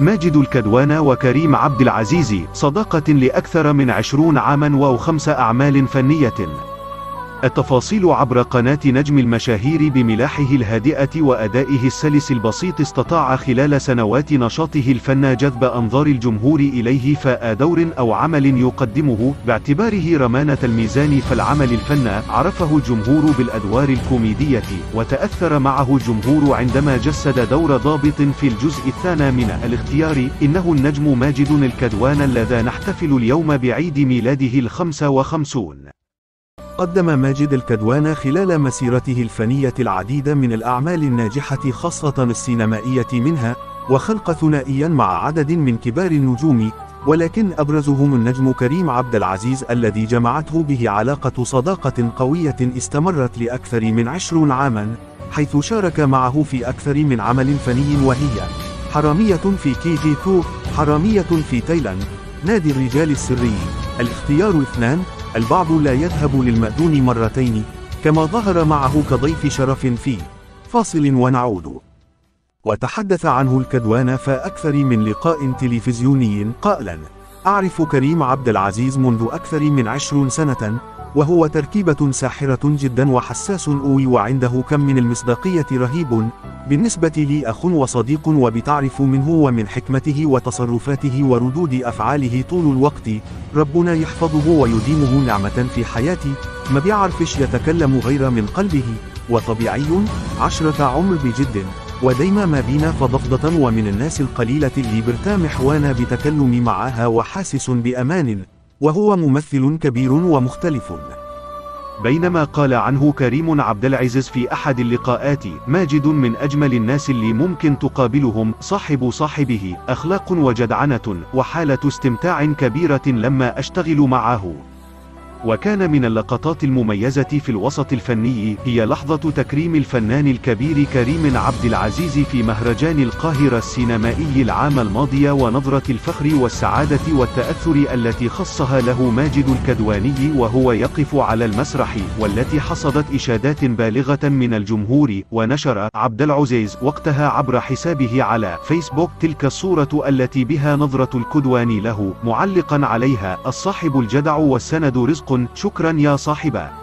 ماجد الكدوانى وكريم عبد العزيز صداقة لأكثر من 20 عاما و5 أعمال فنية. التفاصيل عبر قناة نجم المشاهير. بملاحه الهادئة وأدائه السلس البسيط استطاع خلال سنوات نشاطه الفن جذب أنظار الجمهور إليه، فدور أو عمل يقدمه باعتباره رمانة الميزان. فالعمل الفن عرفه الجمهور بالأدوار الكوميدية، وتأثر معه الجمهور عندما جسد دور ضابط في الجزء الثاني من الاختيار. إنه النجم ماجد الكدوانى الذي نحتفل اليوم بعيد ميلاده ال55. قدم ماجد الكدوانى خلال مسيرته الفنية العديد من الأعمال الناجحة خاصة السينمائية، منها وخلق ثنائيا مع عدد من كبار النجوم، ولكن أبرزهم النجم كريم عبد العزيز الذي جمعته به علاقة صداقة قوية استمرت لأكثر من 20 عاما، حيث شارك معه في أكثر من عمل فني، وهي حرامية في KG2، حرامية في تايلاند، نادي الرجال السري، الاختيار 2، البعض لا يذهب للمأذون مرتين، كما ظهر معه كضيف شرف في فاصل ونعود. وتحدث عنه الكدوانى في أكثر من لقاء تلفزيوني قائلا: أعرف كريم عبد العزيز منذ أكثر من 20 سنة، وهو تركيبة ساحرة جدا وحساس قوي، وعنده كم من المصداقية رهيب. بالنسبة لي أخ وصديق، وبتعرف منه ومن حكمته وتصرفاته وردود أفعاله طول الوقت. ربنا يحفظه ويديمه نعمة في حياتي، ما بيعرفش يتكلم غير من قلبه، وطبيعي 10 عمر بجد، ودايما ما بينا فضفضة، ومن الناس القليلة اللي برتاح وانا بتكلمي معها وحاسس بأمان، وهو ممثل كبير ومختلف. بينما قال عنه كريم عبد العزيز في أحد اللقاءات: ماجد من أجمل الناس اللي ممكن تقابلهم، صاحب صاحبه، أخلاق وجدعنة وحالة استمتاع كبيرة لما أشتغل معه. وكان من اللقطات المميزة في الوسط الفني هي لحظة تكريم الفنان الكبير كريم عبد العزيز في مهرجان القاهرة السينمائي العام الماضي، ونظرة الفخر والسعادة والتأثر التي خصها له ماجد الكدواني وهو يقف على المسرح، والتي حصدت إشادات بالغة من الجمهور. ونشر عبد العزيز وقتها عبر حسابه على فيسبوك تلك الصورة التي بها نظرة الكدواني له، معلقا عليها: الصاحب الجدع والسند رزق، شكرا يا صاحبا.